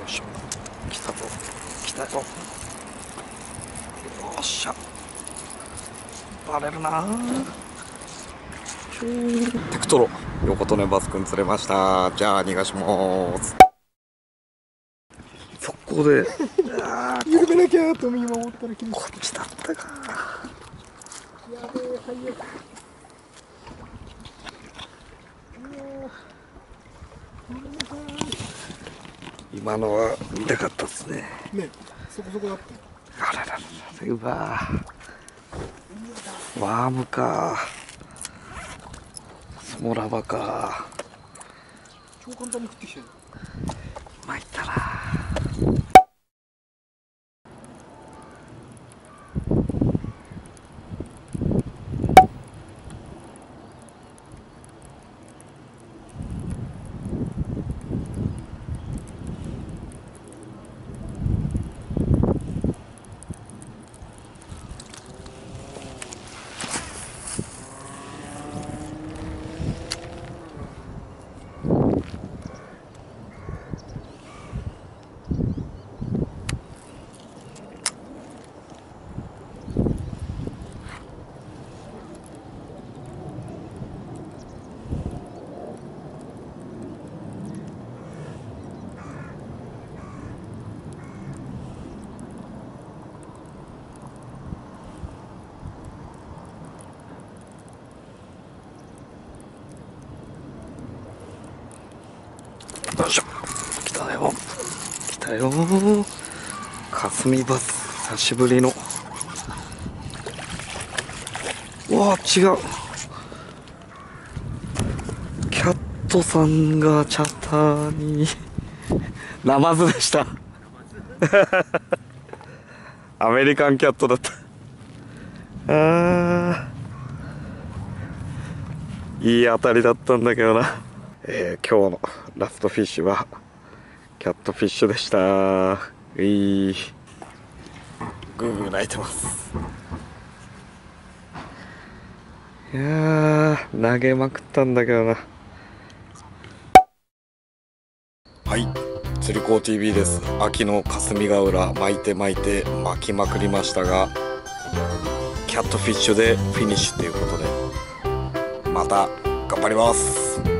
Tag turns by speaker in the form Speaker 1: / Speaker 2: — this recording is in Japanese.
Speaker 1: いしょ、来たぞ来たぞ。よっしゃ、バレるな。テクトロ横利根バスくん釣れました。じゃあ逃がします。そこで
Speaker 2: 緩めなきゃと見守ったら
Speaker 1: こっちだったか。
Speaker 2: やべえ、最悪。
Speaker 1: 今のは見たかったですね。
Speaker 2: ね、そこそこだった。
Speaker 1: あららら、うわワームか、スモラバか。
Speaker 2: 超簡単に食ってきてる。
Speaker 1: 参ったな。よいしょ、来たよ来たよ。霞バス久しぶりの。うわ違う、キャットさんがチャターにナマズでしたアメリカンキャットだった。いい当たりだったんだけどな。今日のラストフィッシュはキャットフィッシュでした。グーグー鳴いてます。いやー、投げまくったんだけどな。はい、釣り子 TV です。秋の霞ヶ浦巻いて巻きまくりましたが、キャットフィッシュでフィニッシュということで、また頑張ります。